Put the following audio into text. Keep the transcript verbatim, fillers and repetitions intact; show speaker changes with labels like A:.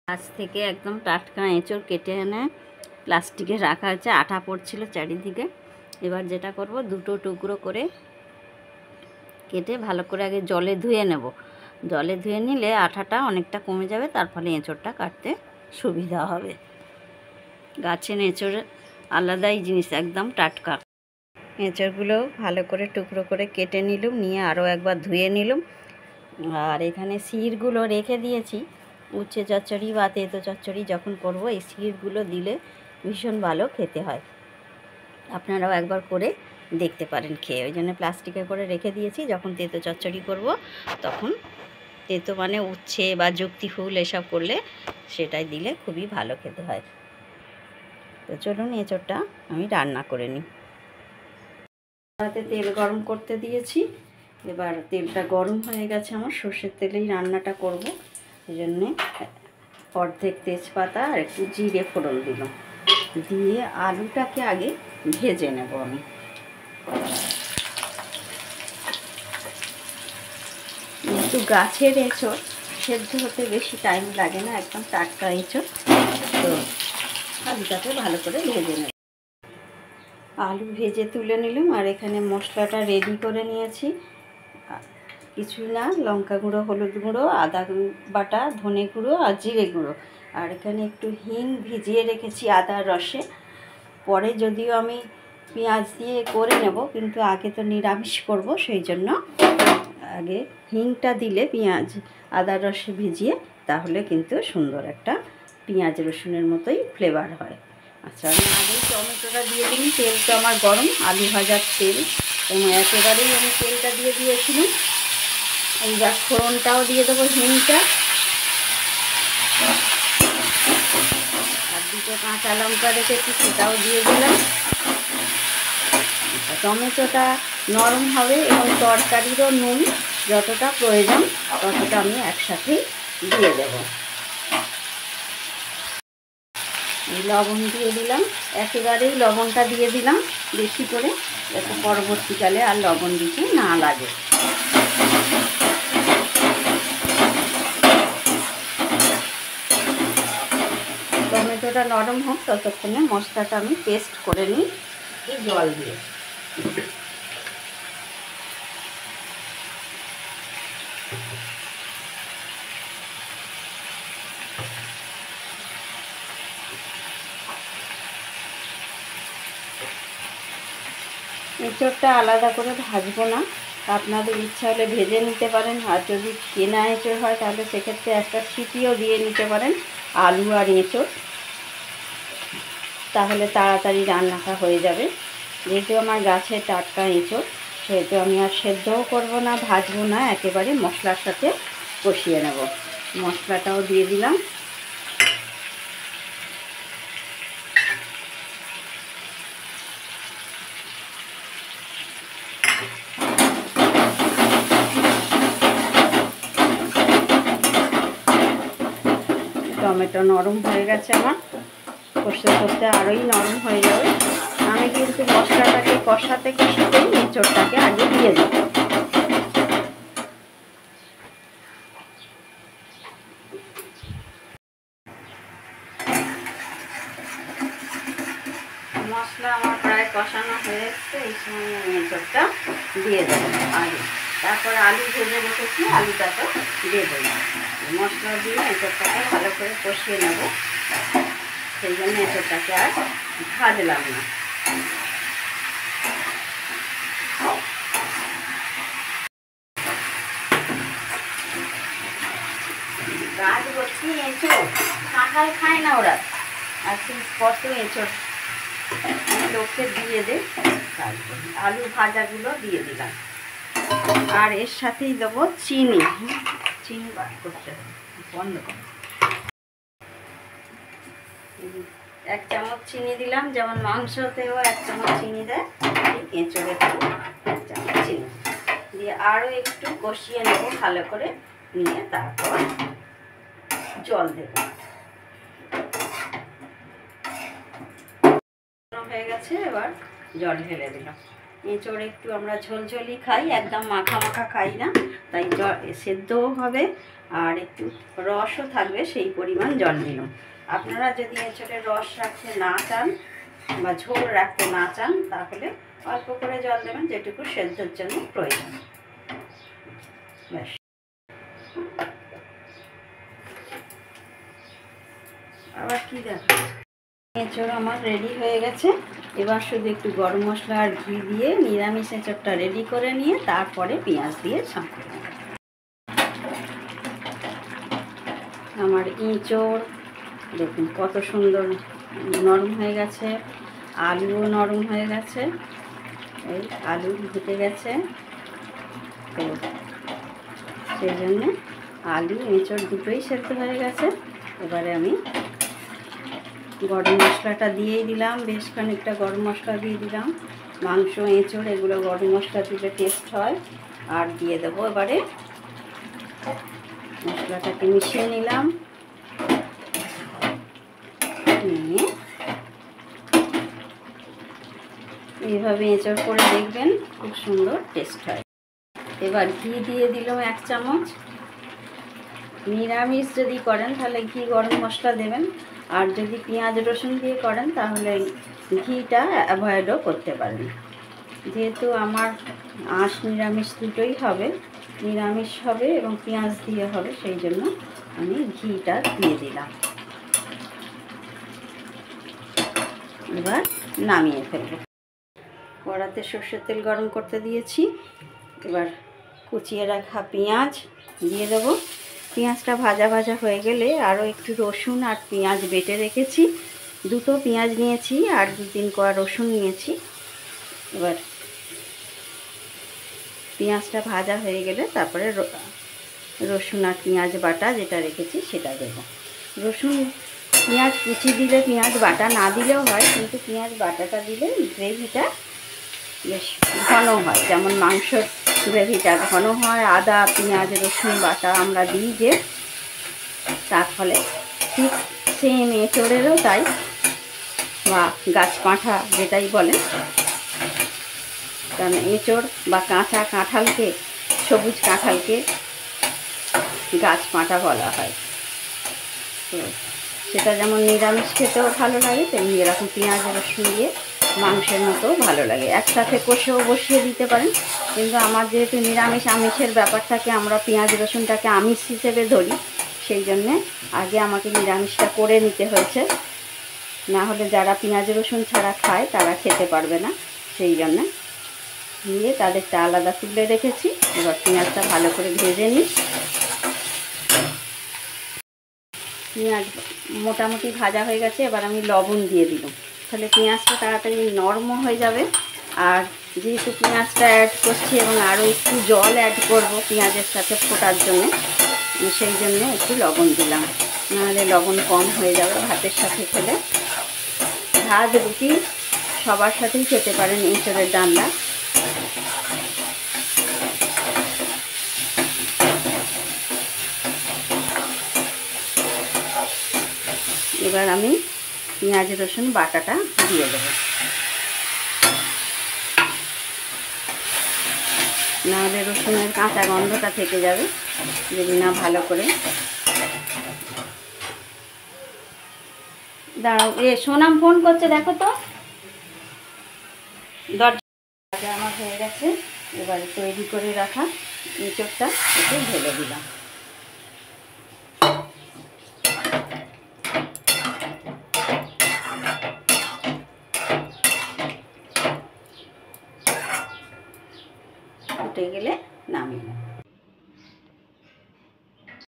A: গাছ থেকে একদম টাটকা এঁচড় কেটে এনে প্লাস্টিকে রাখা হয়েছে, আঠা পড়ছিল চারিদিকে। এবার যেটা করব, দুটো টুকরো করে কেটে ভালো করে আগে জলে ধুয়ে নেব। জলে ধুয়ে নিলে আঠাটা অনেকটা কমে যাবে, তার ফলে এঁচড়টা কাটতে সুবিধা হবে। গাছের এঁচড় আলাদাই জিনিস, একদম টাটকা। এঁচড়গুলো ভালো করে টুকরো করে কেটে নিলাম, নিয়ে আরও একবার ধুয়ে নিলাম। আর এখানে শিরগুলো রেখে দিয়েছি। উচ্ছে চচ্চড়ি বা তেঁতো চচ্চড়ি যখন করব, এই শিরগুলো দিলে ভীষণ ভালো খেতে হয়। আপনারাও একবার করে দেখতে পারেন খেয়ে। ওই জন্য প্লাস্টিকে করে রেখে দিয়েছি, যখন তেঁতো চচ্চড়ি করব তখন তেঁতো মানে উচ্ছে বা যুক্তি ফুল এসব করলে সেটাই দিলে খুবই ভালো খেতে হয়। তো চলুন এঁচড়টা আমি রান্না করে নিই। তাতে তেল গরম করতে দিয়েছি। এবার তেলটা গরম হয়ে গেছে, আমার সর্ষের তেলেই রান্নাটা করব। এই জন্যে অর্ধেক তেজপাতা আর একটু জিরে ফোড়ন দিলাম, দিয়ে আলুটাকে আগে ভেজে নেব আমি। একটু গাছের এঁচড়, সেদ্ধ হতে বেশি টাইম লাগে না, একদম টাটকা এঁচড়। তো আলুটাকে ভালো করে ভেজে নেব। আলু ভেজে তুলে নিলাম, আর এখানে মশলাটা রেডি করে নিয়েছি। কিছুই না, লঙ্কা গুঁড়ো, হলুদ গুঁড়ো, আদা বাটা, ধনে গুঁড়ো আর জিরে গুঁড়ো। আর এখানে একটু হিং ভিজিয়ে রেখেছি আদার রসে। পরে যদিও আমি পেঁয়াজ দিয়ে করে নেব, কিন্তু আগে তো নিরামিষ করব, সেই জন্য আগে হিংটা দিলে পেঁয়াজ আদার রসে ভিজিয়ে, তাহলে কিন্তু সুন্দর একটা পেঁয়াজ রসুনের মতোই ফ্লেভার হয়। আচ্ছা, আমি আগেই টমেটোটা দিয়ে দিই। তেলটা আমার গরম, আলু ভাজার তেল, এবং একেবারেই আমি তেলটা দিয়ে দিয়েছিলাম। এইবার ফোড়নটাও দিয়ে দেবো, হিংটা, আর দুটো কাঁচা লঙ্কা রেখেছি সেটাও দিয়ে দিলাম। টমেটোটা নরম হবে এবং তরকারিরও নুন যতটা প্রয়োজন ততটা আমি একসাথেই দিয়ে দেব। লবণ দিয়ে দিলাম, একেবারেই লবণটা দিয়ে দিলাম বেশি করে, যাতে পরবর্তীকালে আর লবণ দিতে না লাগে। টমেটোটা নরম হোক, ততক্ষণে মশলাটা আমি পেস্ট করে নিই এই জল দিয়ে। এঁচড়টা আলাদা করে ভাজবো না, আপনাদের ইচ্ছা হলে ভেজে নিতে পারেন। আর যদি কেনা এঁচড় হয় তাহলে সেক্ষেত্রে একটা সিটিও দিয়ে নিতে পারেন, আলু আর এঁচড়, তাহলে তাড়াতাড়ি রান্নাটা হয়ে যাবে। যেহেতু আমার গাছে টাটকা এঁচড়, সেহেতু আমি আর সেদ্ধও করব না, ভাজবো না, একেবারে মশলার সাথে কষিয়ে নেব। মশলাটাও দিয়ে দিলাম। টমেটো নরম হয়ে গেছে আমার, কষতে কষতে আরোই নরম হয়ে যাবে। আমি কিন্তু মশলাটাকে কষাতে কষাতেই এঁচড়টাকে আগে দিয়ে দেব। মশলা আমার প্রায় কষানো হয়ে এসছে, এই সময় এঁচড়টা দিয়ে দেবো আগে। তারপরে আলু ভেজে রেখেছি, আলুটাকে দিয়ে দেবো। মশলা দিয়ে এঁচড়টাকে ভালো করে কষিয়ে নেব, সেই জন্য এঁচড়টাকে আর ভাজলাম না। গাছ ভর্তি এঁচড়, কাঁঠাল খায় না ওরা, আর কত এঁচড় লোককে দিয়ে দে। আলু ভাজাগুলো দিয়ে দিলাম, আর এর সাথেই দেবো চিনি। চিনি বার করতে হবে, বন্ধ করো। এক চামচ চিনি দিলাম, যেমন মাংসতেও এক চামচ চিনি দেয়, ঠিক এঁচড়েতেও এক চামচ চিনি দিয়ে আরও একটু কষিয়ে নেব ভালো করে, নিয়ে তারপর জল দেব। হয়ে গেছে, এবার জল ঢেলে দিলাম। এঁচড় একটু আমরা ঝোলঝোলি খাই, একদম মাখা মাখা খাই না, তাই জল সেদ্ধও হবে আর একটু রসও থাকবে, সেই পরিমাণ জল দিলাম। আপনারা যদি এঁচড়ের রস রাখতে না চান বা ঝোল রাখতে না চান তাহলে অল্প করে জল দেবেন, যেটুকু সেদ্ধর জন্য প্রয়োজন। ব্যাস, আবার কি দেখা, এঁচড় আমার রেডি হয়ে গেছে। এবার শুধু একটু গরম মশলা আর ঘি দিয়ে নিরামিষ এঁচড়টা রেডি করে নিয়ে তারপরে পেঁয়াজ দিয়ে ছাঁকতে হবে। আমার এঁচড় দেখুন কত সুন্দর নরম হয়ে গেছে, আলুও নরম হয়ে গেছে, এই আলু ঢুকে গেছে, তো সেই জন্যে আলু এঁচড় দুটোই সেদ্ধ হয়ে গেছে। এবারে আমি গরম মশলাটা দিয়েই দিলাম, বেশ খানিকটা গরম মশলা দিয়ে দিলাম। মাংস এঁচড় এগুলো গরম মশলা দিলে টেস্ট হয়। আর দিয়ে দেবো এবারে মশলাটাকে মিশিয়ে নিলাম, নিয়ে এইভাবে এঁচড় করে দেখবেন, খুব সুন্দর টেস্ট হয়। এবার ঘি দিয়ে দিলাম এক চামচ। নিরামিষ যদি করেন তাহলে ঘি গরম মশলা দেবেন, আর যদি পেঁয়াজ রসুন দিয়ে করেন তাহলে ঘিটা অ্যাভয়েডও করতে পারেন। যেহেতু আমার আঁশ নিরামিষ দুটোই হবে, নিরামিষ হবে এবং পেঁয়াজ দিয়ে হবে, সেই জন্য আমি ঘিটা দিয়ে দিলাম। এবার নামিয়ে ফেলব। কড়াতে সর্ষের তেল গরম করতে দিয়েছি, এবার কুচিয়ে রাখা পেঁয়াজ দিয়ে দেবো। পেঁয়াজটা ভাজা ভাজা হয়ে গেলে আরও একটু রসুন আর পেঁয়াজ বেটে রেখেছি, দুটো পেঁয়াজ নিয়েছি আর দু তিন কোয়া রসুন নিয়েছি। এবার পেঁয়াজটা ভাজা হয়ে গেলে তারপরে রসুন আর পেঁয়াজ বাটা যেটা রেখেছি সেটা দেব। রসুন পেঁয়াজ কুচি দিলে পেঁয়াজ বাটা না দিলেও হয়, কিন্তু পেঁয়াজ বাটাটা দিলে গ্রেভিটা বেশ ঘন হয়, যেমন মাংসর গ্রেভিটা ঘন হয়। আদা পেঁয়াজ রসুন বাটা আমরা দিই যে, তার ফলে ঠিক সেম এঁচড়েরও তাই, বা গাছ পাঁঠা যেটাই বলেন, কারণ এঁচড় বা কাঁচা কাঁঠালকে, সবুজ কাঁঠালকে গাছ পাঁঠা বলা হয়। তো সেটা যেমন নিরামিষ খেতেও ভালো লাগে, তেমনি এরকম পেঁয়াজ রসুন দিয়ে মাংসের মতো ভালো লাগে। একসাথে কষেও বসিয়ে দিতে পারেন, কিন্তু আমার যেহেতু নিরামিষ আমিষের ব্যাপার থাকে, আমরা পেঁয়াজ রসুনটাকে আমিষ হিসেবে ধরি, সেই জন্যে আগে আমাকে নিরামিষটা করে নিতে হয়েছে, না হলে যারা পেঁয়াজ রসুন ছাড়া খায় তারা খেতে পারবে না। সেই জন্যে নিয়ে তাদেরটা আলাদা তুলে রেখেছি। এবার পেঁয়াজটা ভালো করে ভেজে নিই। পেঁয়াজ মোটামুটি ভাজা হয়ে গেছে, এবার আমি লবণ দিয়ে দিলাম, তাহলে পেঁয়াজটা তাড়াতাড়ি নরম হয়ে যাবে। আর যেহেতু পেঁয়াজটা অ্যাড করছি এবং আরও একটু জল অ্যাড করব পেঁয়াজের সাথে ফোটার জন্য, সেই জন্য একটু লবণ দিলাম, নাহলে লবণ কম হয়ে যাবে ভাতের সাথে খেলে। ভাত রুটি সবার সাথেই খেতে পারেন এঁচড়ের ডালনা। এবার আমি পেঁয়াজ রসুন বাটাটা দিয়ে দেবো, নাহলে রসুনের কাঁচা গন্ধটা থেকে যাবে যদি না ভালো করে। দাঁড়াও, এ সোনাম ফোন করছে, দেখো তো। দরজা আমার হয়ে গেছে, এবারে তৈরি করে রাখা এঁচড়টা একটু ঢেলে দিলাম। ফুটে গেলে নামিয়ে নেব।